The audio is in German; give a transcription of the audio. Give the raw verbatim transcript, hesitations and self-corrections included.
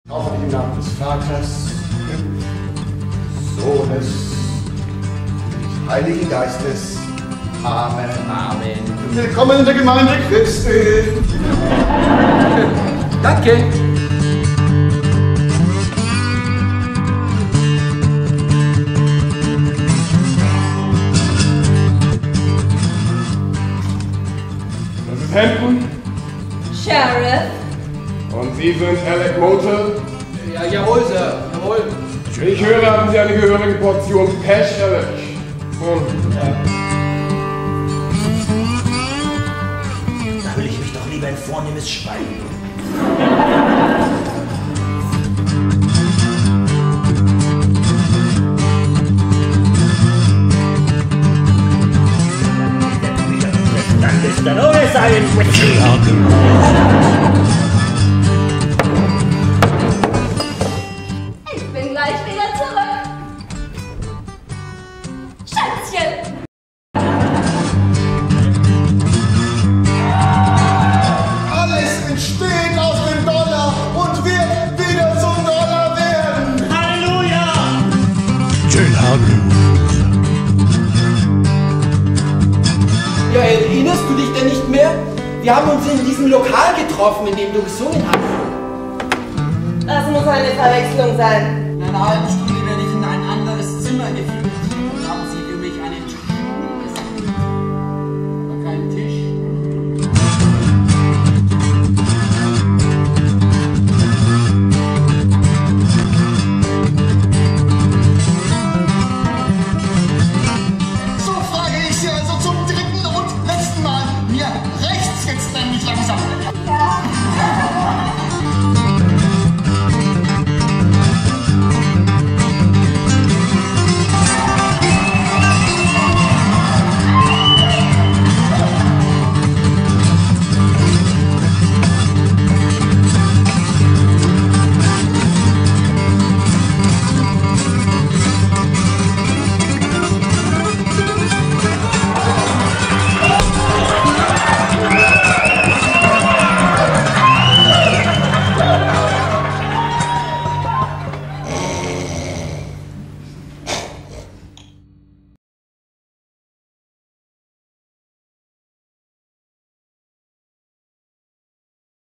Auch im Namen des Vaters, Sohnes, des Heiligen Geistes. Amen. Amen. Willkommen in der Gemeinde Christi. Danke. Das ist Hampton. Sheriff. Und Sie sind Alec Motel. Ja, jawohl, Sir. Jawohl. Ich höre, haben Sie eine gehörige Portion Pech erwischt. Hm. Ja. Da will ich mich doch lieber ein vornehmes Schwein. Dann ist dann ohne seinen Witchy. Ich bin gleich wieder zurück. Schätzchen. Alles entsteht aus dem Dollar und wird wieder zum Dollar werden. Halleluja! Ja, erinnerst du dich denn nicht mehr? Wir haben uns in diesem Lokal getroffen, in dem du gesungen hast. Das muss eine Verwechslung sein. In einer halben Stunde werde ich in ein anderes Zimmer geführt.